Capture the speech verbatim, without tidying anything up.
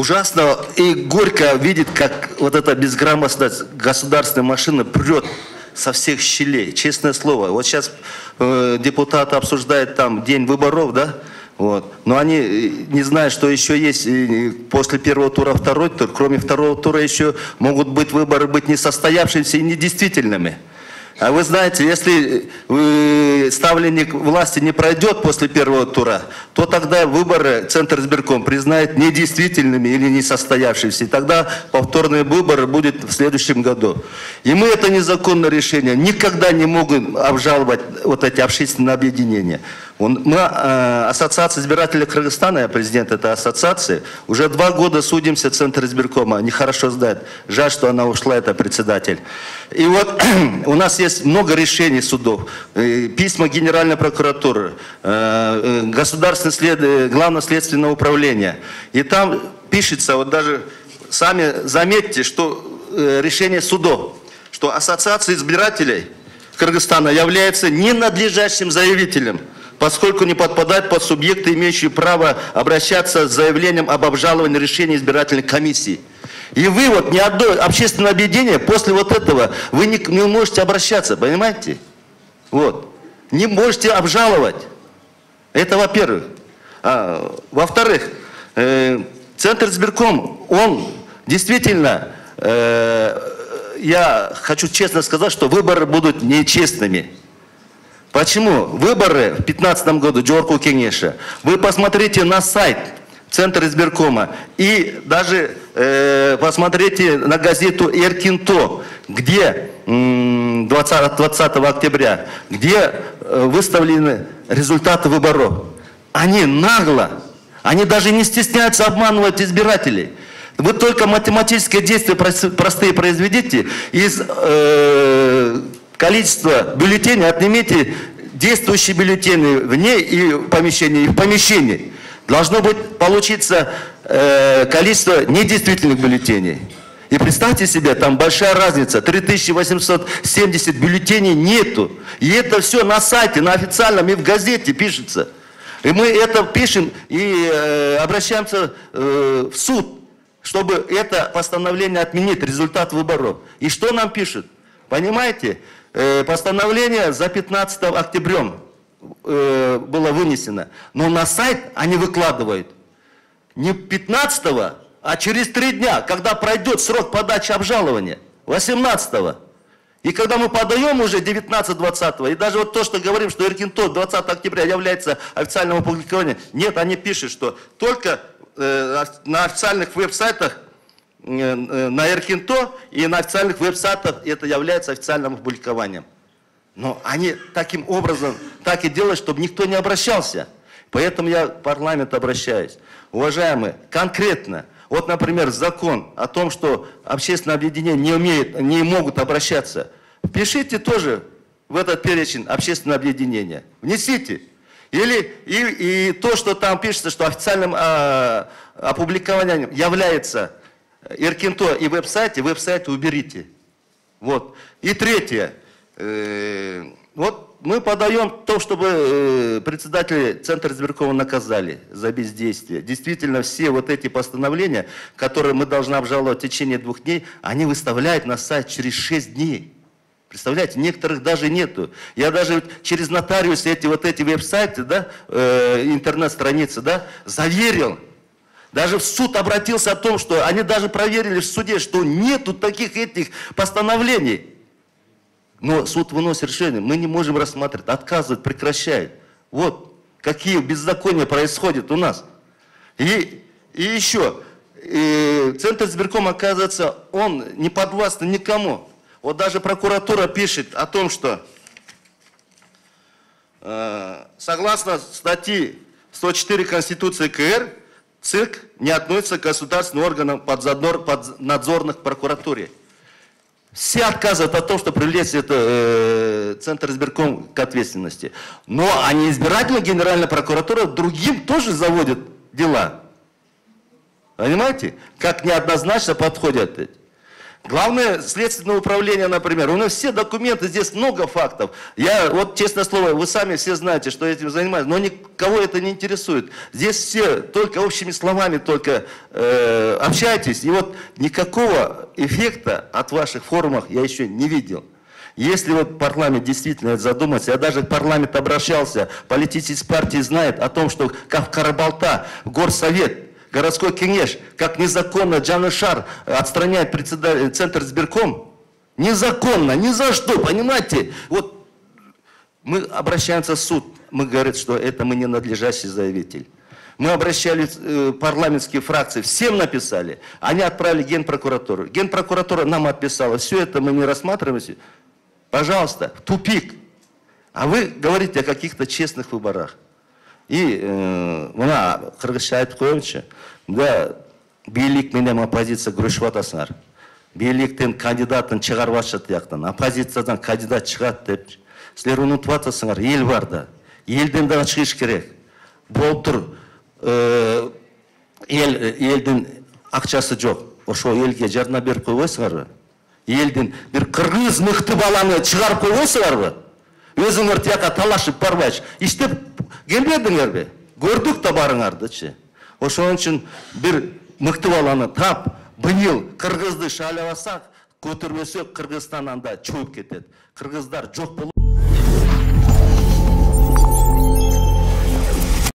ужасно и горько видеть, как вот эта безграмотная государственная машина прет со всех щелей. Честное слово. Вот сейчас э, депутаты обсуждают там день выборов, да? Вот. Но они не знают, что еще есть после первого тура второй тур. Кроме второго тура еще могут быть выборы быть несостоявшимися и недействительными. А вы знаете, если ставленник власти не пройдет после первого тура, то тогда выборы Центр избирком признает недействительными или несостоявшимися. И тогда повторные выборы будут в следующем году. И мы это незаконное решение никогда не могут обжаловать вот эти общественные объединения. Мы, э, Ассоциация избирателей Кыргызстана, я президент этой ассоциации, уже два года судимся Центр избиркома, нехорошо знает. Жаль, что она ушла, это председатель. И вот у нас есть много решений судов, э, письма Генеральной прокуратуры, э, э, Государственное след... Главное следственное управление. И там пишется, вот даже сами заметьте, что э, решение судов, что Ассоциация избирателей Кыргызстана является ненадлежащим заявителем, поскольку не подпадает под субъекты, имеющие право обращаться с заявлением об обжаловании решения избирательной комиссии. И вы вот ни одно общественное объединение после вот этого, вы не, не можете обращаться, понимаете? Вот. Не можете обжаловать. Это во-первых. А, во-вторых, э, Центр избирком, он действительно, э, я хочу честно сказать, что выборы будут нечестными. Почему? Выборы в две тысячи пятнадцатом году, Джорку Кенеша, вы посмотрите на сайт Центра избиркома и даже э, посмотрите на газету «Эркинто», где двадцатого октября, где э, выставлены результаты выборов. Они нагло, они даже не стесняются обманывать избирателей. Вы только математические действия простые произведите, из э, количества бюллетеней отнимите действующие бюллетени вне и помещения, и в помещении. Должно быть получиться э, количество недействительных бюллетеней. И представьте себе, там большая разница, три тысячи восемьсот семьдесят бюллетеней нету. И это все на сайте, на официальном и в газете пишется. И мы это пишем и э, обращаемся э, в суд, чтобы это постановление отменить, результат выборов. И что нам пишут? Понимаете? Э, постановление за пятнадцатым октября э, было вынесено. Но на сайт они выкладывают не пятнадцатого, а через три дня, когда пройдет срок подачи обжалования, восемнадцатого. И когда мы подаем уже девятнадцатого-двадцатого, и даже вот то, что говорим, что Эркинто двадцатого октября является официальным опубликованием, нет, они пишут, что только э, на официальных веб-сайтах, э, на Эркинто и на официальных веб-сайтах это является официальным опубликованием. Но они таким образом так и делают, чтобы никто не обращался. Поэтому я в парламент обращаюсь. Уважаемые, конкретно, вот, например, закон о том, что общественные объединения не умеют, не могут обращаться. Впишите тоже в этот перечень общественного объединения. Внесите. Или и, и то, что там пишется, что официальным а, опубликованием является Эркинто и веб-сайте, веб-сайт уберите. Вот. И третье. Э, вот мы подаем то, чтобы э, председатели Центра избиркома наказали за бездействие. Действительно, все вот эти постановления, которые мы должны обжаловать в течение двух дней, они выставляют на сайт через шесть дней. Представляете, некоторых даже нету. Я даже через нотариус эти вот эти веб-сайты, да, э, интернет-страницы, да, заверил. Даже в суд обратился о том, что они даже проверили в суде, что нету таких этих постановлений. Но суд выносит решение, мы не можем рассматривать, отказывает, прекращает. Вот какие беззакония происходят у нас. И, и еще, и Центр избиркома, оказывается, он не подвластен никому. Вот даже прокуратура пишет о том, что э, согласно статье сто четыре Конституции КР, ЦИК не относится к государственным органам поднадзорных прокуратуре. Все отказывают о том, что привлечь это, э, Центр избирком к ответственности. Но они избирательная Генеральная прокуратура другим тоже заводят дела. Понимаете? Как неоднозначно подходят. Главное следственное управление, например, у нас все документы, здесь много фактов. Я, вот честное слово, вы сами все знаете, что этим занимаюсь, но никого это не интересует. Здесь все только общими словами только э, общайтесь, и вот никакого эффекта от ваших форумов я еще не видел. Если вот парламент действительно задумается, я даже в парламент обращался, политические партии знают о том, что как в Карабалта, горсовет, городской кенеш, как незаконно Джанышар отстраняет председатель, центр сберком. Незаконно, ни за что, понимаете? Вот мы обращаемся в суд, мы говорим, что это мы ненадлежащий заявитель. Мы обращались в э, парламентские фракции, всем написали. Они отправили Генпрокуратуру. Генпрокуратура нам отписала, все это мы не рассматриваем. Пожалуйста, в тупик. А вы говорите о каких-то честных выборах. И мына кыргызча айтып коеюнчу, да бийлик менен оппозиция күрөшүп атасыңар. Бийликтин кандидатын чыгарып атышат тияктан, оппозициядан кандидат чыгат деп. Силер унутуп атасыңар, эл бар да. Элден да чыгыш керек. Болуп тур, эл элдин акчасы жок. Ошо элге жардам берип койбойсуңарбы? Элдин бир кыргыз мыкты баланы чыгарып койбойсуңарбы? Өзүңөр тияка талашып барбайчы, иштеп келбедиңерби? Көрдүк да барыңардычы. Ошон үчүн бир мыкты баланы тап, быйыл кыргызды шайлабасак, көтөрбөсөк Кыргызстан анда чоюп кетет. Кыргыздар жок болот.